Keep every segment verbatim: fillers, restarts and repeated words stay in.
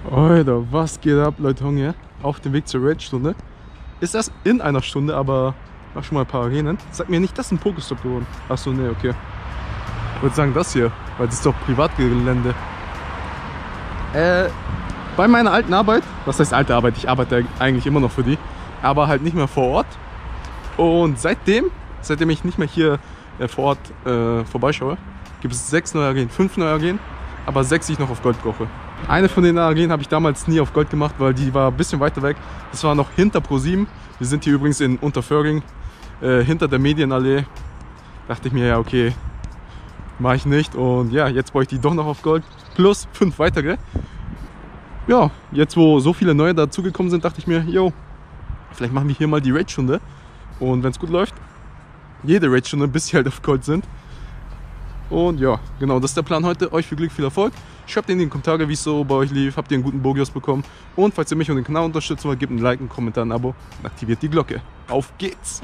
Alter, was geht ab, Leute, Hunger? Auf dem Weg zur Raid-Stunde. Ist das in einer Stunde, aber mach schon mal ein paar Arenen. Sag mir nicht, das ist ein Pokestop geworden. Achso, ne, okay. Ich würde sagen, das hier, weil das ist doch Privatgelände. Äh, bei meiner alten Arbeit, was heißt alte Arbeit? Ich arbeite eigentlich immer noch für die, aber halt nicht mehr vor Ort. Und seitdem, seitdem ich nicht mehr hier äh, vor Ort äh, vorbeischaue, gibt es sechs neue Arenen, fünf neue Arenen, aber sechs, die ich noch auf Gold brauche. Eine von den Arenen habe ich damals nie auf Gold gemacht, weil die war ein bisschen weiter weg. Das war noch hinter ProSieben. Wir sind hier übrigens in Unterföhring, äh, hinter der Medienallee. Dachte ich mir, ja okay, mache ich nicht. Und ja, jetzt brauche ich die doch noch auf Gold. Plus fünf weitere. Ja, jetzt wo so viele neue dazugekommen sind, dachte ich mir, yo, vielleicht machen wir hier mal die Raid-Stunde. Und wenn es gut läuft, jede Raid-Stunde, bis sie halt auf Gold sind. Und ja, genau, das ist der Plan heute. Euch viel Glück, viel Erfolg. Schreibt in die Kommentare, wie es so bei euch lief. Habt ihr einen guten Bogios bekommen? Und falls ihr mich und den Kanal unterstützen wollt, gebt ein Like, einen Kommentar, ein Abo und aktiviert die Glocke. Auf geht's!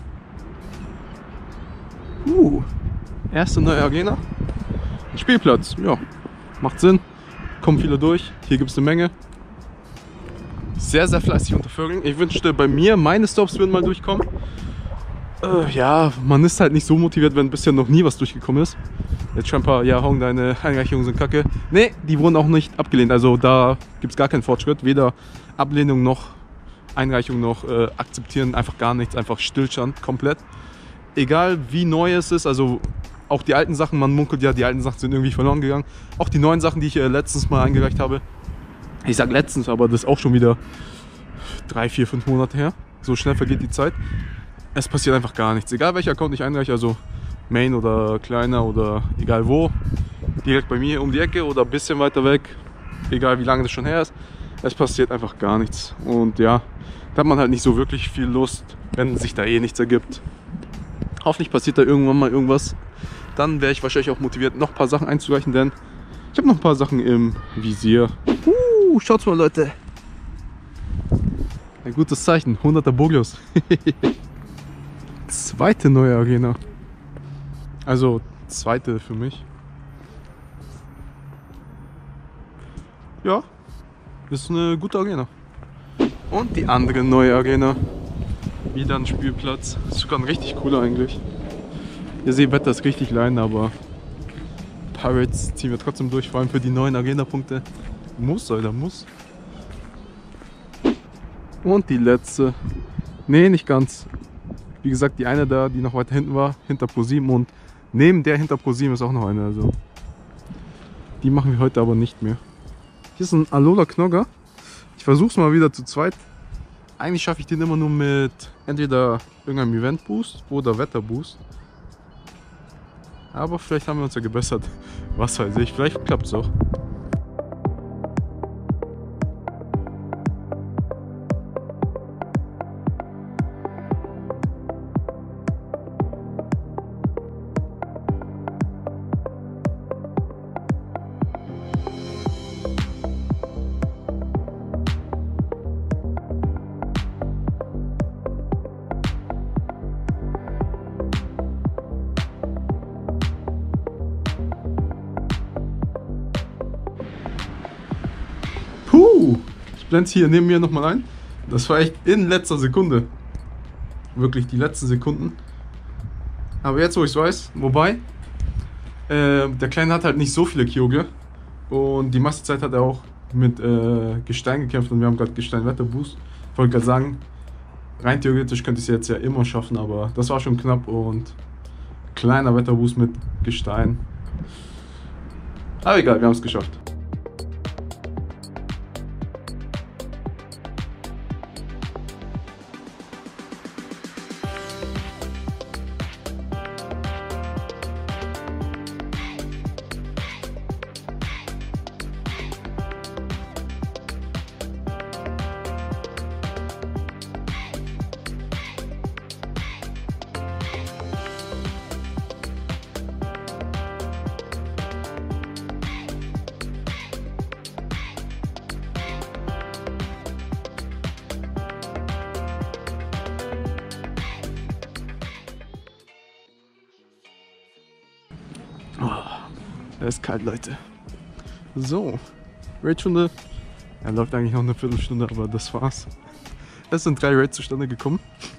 Uh, erste neue Arena. Spielplatz, ja, macht Sinn. Kommen viele durch. Hier gibt es eine Menge. Sehr, sehr fleißig Unterföhring. Ich wünschte, bei mir, meine Stops würden mal durchkommen. Äh, ja, man ist halt nicht so motiviert, wenn bisher noch nie was durchgekommen ist. Jetzt schon ein paar, ja, Hong, deine Einreichungen sind kacke. Ne, die wurden auch nicht abgelehnt. Also da gibt es gar keinen Fortschritt. Weder Ablehnung noch Einreichung noch äh, akzeptieren. Einfach gar nichts. Einfach Stillstand komplett. Egal wie neu es ist. Also auch die alten Sachen, man munkelt ja, die alten Sachen sind irgendwie verloren gegangen. Auch die neuen Sachen, die ich äh, letztens mal eingereicht habe. Ich sag letztens, aber das ist auch schon wieder drei, vier, fünf Monate her. So schnell vergeht die Zeit. Es passiert einfach gar nichts. Egal welcher Account ich einreiche, also Main oder kleiner oder egal wo. Direkt bei mir um die Ecke oder ein bisschen weiter weg. Egal wie lange das schon her ist. Es passiert einfach gar nichts. Und ja, da hat man halt nicht so wirklich viel Lust, wenn sich da eh nichts ergibt. Hoffentlich passiert da irgendwann mal irgendwas. Dann wäre ich wahrscheinlich auch motiviert, noch ein paar Sachen einzureichen, denn ich habe noch ein paar Sachen im Visier. Uh, schaut's mal, Leute. Ein gutes Zeichen, hunderter Bogios. Zweite neue Arena. Also zweite für mich. Ja, ist eine gute Arena. Und die andere neue Arena. Wieder ein Spielplatz. Ist sogar ein richtig cooler eigentlich. Ihr seht, Wetter ist richtig leiden, aber Pirates ziehen wir trotzdem durch, vor allem für die neuen Arena-Punkte. Muss, Alter, muss. Und die letzte. Nee, nicht ganz. Wie gesagt, die eine da, die noch weiter hinten war, hinter ProSieben, und neben der hinter ProSieben ist auch noch eine. Also die machen wir heute aber nicht mehr. Hier ist ein Alola Knogger. Ich versuche es mal wieder zu zweit. Eigentlich schaffe ich den immer nur mit entweder irgendeinem Event Boost oder Wetter Boost. Aber vielleicht haben wir uns ja gebessert. Was weiß ich, vielleicht klappt es auch. Puh, ich blende es hier neben mir nochmal ein. Das war echt in letzter Sekunde. Wirklich die letzten Sekunden. Aber jetzt, wo ich es weiß, wobei, äh, der Kleine hat halt nicht so viele Kyogre. Und die meiste Zeit hat er auch mit äh, Gestein gekämpft und wir haben gerade Gestein-Wetter-Boost. Ich wollte gerade sagen, rein theoretisch könnte ich es jetzt ja immer schaffen, aber das war schon knapp und kleiner Wetterboost mit Gestein. Aber egal, wir haben es geschafft. Oh, es ist kalt, Leute. So, Raid-Stunde Er läuft eigentlich noch eine Viertelstunde, aber das war's. Es sind drei Raids zustande gekommen.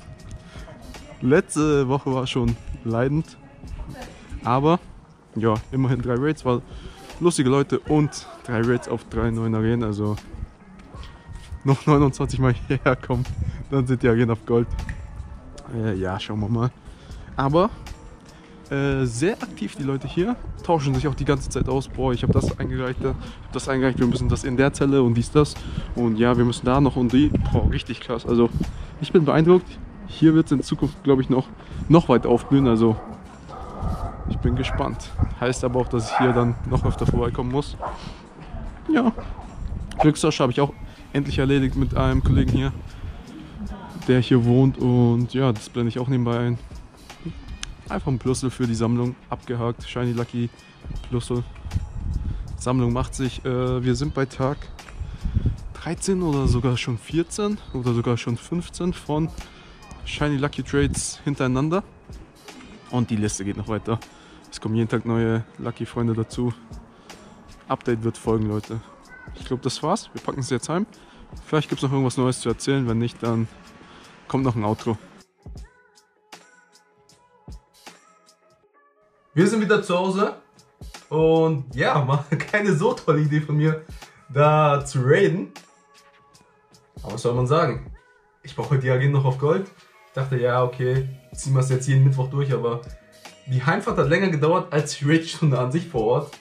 Letzte Woche war schon leidend. Aber ja, immerhin drei Raids, war lustige Leute und drei Raids auf drei neuen Arenen. Also noch neunundzwanzig Mal hierher kommen, dann sind die Arenen auf Gold. Äh, ja, schauen wir mal. Aber äh, sehr aktiv die Leute hier, tauschen sich auch die ganze Zeit aus. Boah, ich habe das eingereicht, ich habe das eingereicht, wir müssen das in der Zelle und dies, das. Und ja, wir müssen da noch und die. Boah, richtig krass. Also ich bin beeindruckt. Hier wird es in Zukunft, glaube ich, noch, noch weit aufblühen. Also ich bin gespannt. Heißt aber auch, dass ich hier dann noch öfter vorbeikommen muss. Ja, Glückstasche habe ich auch endlich erledigt mit einem Kollegen hier, der hier wohnt. Und ja, das blende ich auch nebenbei ein. Einfach ein Plussel für die Sammlung, abgehakt. Shiny Lucky Plussel. Sammlung macht sich. Äh, wir sind bei Tag dreizehn oder sogar schon vierzehn oder sogar schon fünfzehn von Shiny Lucky Trades hintereinander. Und die Liste geht noch weiter. Es kommen jeden Tag neue Lucky Freunde dazu. Update wird folgen, Leute. Ich glaube, das war's. Wir packen es jetzt heim. Vielleicht gibt es noch irgendwas Neues zu erzählen. Wenn nicht, dann kommt noch ein Outro. Wir sind wieder zu Hause. Und ja, war keine so tolle Idee von mir, da zu raiden. Aber was soll man sagen? Ich brauche heute die Agenda noch auf Gold. Ich dachte, ja, okay, ziehen wir es jetzt jeden Mittwoch durch, aber die Heimfahrt hat länger gedauert als die Raid-Stunde an sich vor Ort.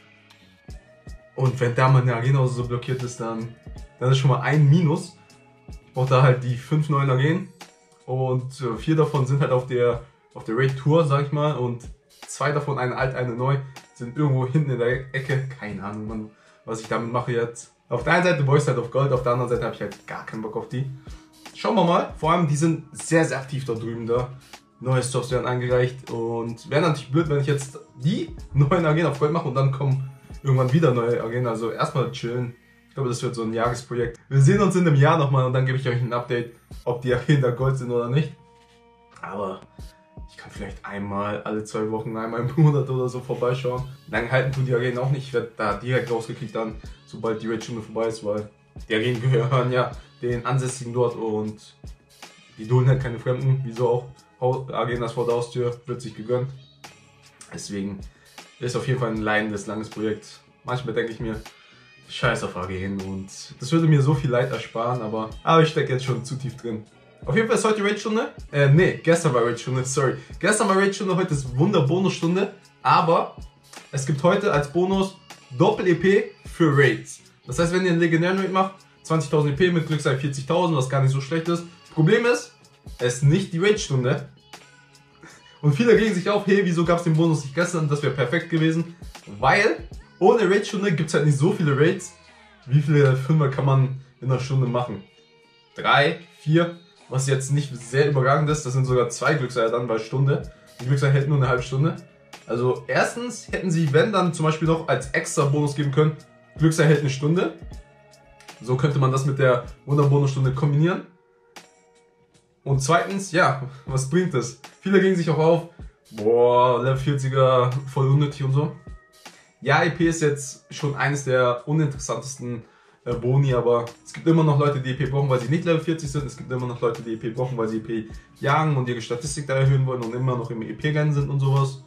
Und wenn da mal eine Arena so blockiert ist, dann, dann ist schon mal ein Minus. Ich brauche da halt die fünf neuen Arenen und äh, vier davon sind halt auf der, auf der Raid-Tour, sag ich mal, und zwei davon, eine alt, eine neu, sind irgendwo hinten in der Ecke. Keine Ahnung, Mann, was ich damit mache jetzt. Auf der einen Seite Boys halt auf Gold, auf der anderen Seite habe ich halt gar keinen Bock auf die. Schauen wir mal. Vor allem, die sind sehr, sehr aktiv da drüben da. Neue Stops werden eingereicht und wäre natürlich blöd, wenn ich jetzt die neuen Arenen auf Gold mache und dann kommen irgendwann wieder neue Arenen. Also erstmal chillen. Ich glaube, das wird so ein Jahresprojekt. Wir sehen uns in einem Jahr nochmal und dann gebe ich euch ein Update, ob die Arenen da Gold sind oder nicht. Aber ich kann vielleicht einmal alle zwei Wochen, einmal im Monat oder so vorbeischauen. Lang halten tun die Arenen auch nicht. Ich werde da direkt rausgekriegt dann, sobald die Raid-Stunde vorbei ist, weil die Arenen gehören ja den Ansässigen dort und die dulden halt keine Fremden. Wieso auch? Arenas vor der Haustür, wird sich gegönnt. Deswegen ist auf jeden Fall ein leidendes, langes Projekt. Manchmal denke ich mir, scheiß auf Arenen und das würde mir so viel Leid ersparen, aber, aber ich stecke jetzt schon zu tief drin. Auf jeden Fall ist heute Raid-Stunde. Äh, nee, gestern war Raid-Stunde, sorry. Gestern war Raid-Stunde, heute ist Wunder-Bonus-Stunde. Aber es gibt heute als Bonus Doppel-E P für Raids. Das heißt, wenn ihr einen legendären Raid macht, zwanzigtausend E P mit Glückszahl vierzigtausend, was gar nicht so schlecht ist. Problem ist, es ist nicht die Raid-Stunde. Und viele regen sich auf, hey, wieso gab es den Bonus nicht gestern? Das wäre perfekt gewesen. Weil ohne Raid-Stunde gibt es halt nicht so viele Raids. Wie viele Fünfer kann man in einer Stunde machen? Drei, vier, was jetzt nicht sehr überragend ist. Das sind sogar zwei Glückseier dann bei Stunde. Die Glückseier hält nur eine halbe Stunde. Also erstens hätten sie, wenn dann zum Beispiel noch als extra Bonus geben können, Glückseier hält eine Stunde. So könnte man das mit der Wunderbonus-Stunde kombinieren. Und zweitens, ja, was bringt das? Viele regen sich auch auf, boah, Level vierziger, voll unnötig und so. Ja, E P ist jetzt schon eines der uninteressantesten äh, Boni, aber es gibt immer noch Leute, die E P brauchen, weil sie nicht Level vierzig sind. Es gibt immer noch Leute, die E P brauchen, weil sie E P jagen und ihre Statistik da erhöhen wollen und immer noch im E P-Rennen sind und sowas.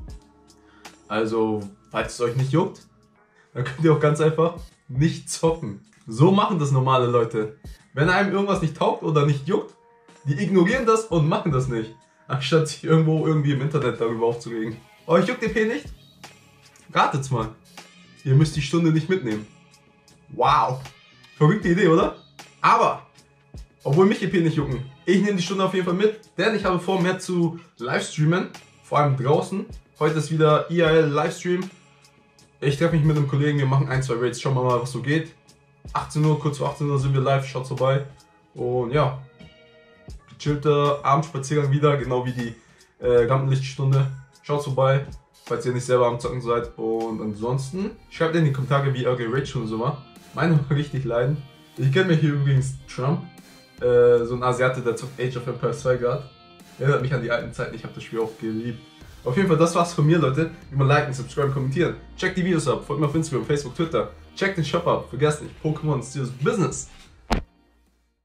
Also, falls es euch nicht juckt, dann könnt ihr auch ganz einfach nicht zocken. So machen das normale Leute. Wenn einem irgendwas nicht taugt oder nicht juckt, die ignorieren das und machen das nicht. Anstatt sich irgendwo irgendwie im Internet darüber aufzuregen. Euch juckt E P nicht? Ratet's mal. Ihr müsst die Stunde nicht mitnehmen. Wow. Verrückte Idee, oder? Aber, obwohl mich E P nicht jucken, ich nehme die Stunde auf jeden Fall mit, denn ich habe vor, mehr zu livestreamen. Vor allem draußen. Heute ist wieder I R L-Livestream. Ich treffe mich mit einem Kollegen, wir machen ein, zwei Raids, schauen wir mal, was so geht. achtzehn Uhr, kurz vor achtzehn Uhr sind wir live, schaut vorbei. Und ja, gechillter Abendspaziergang wieder, genau wie die äh, Rampenlichtstunde. Schaut vorbei, falls ihr nicht selber am Zocken seid. Und ansonsten, schreibt in die Kommentare, wie eure Raid-Stunde so war. Meine war richtig leiden. Ich kenne mir hier übrigens Trump, äh, so ein Asiate, der zockt Age of Empires zwei gerade. Erinnert mich an die alten Zeiten, ich habe das Spiel auch geliebt. Auf jeden Fall, das war's von mir, Leute. Immer liken, subscriben, kommentieren. Checkt die Videos ab, folgt mir auf Instagram, Facebook, Twitter. Check den Shop ab. Vergesst nicht, Pokémon ist dieses Business.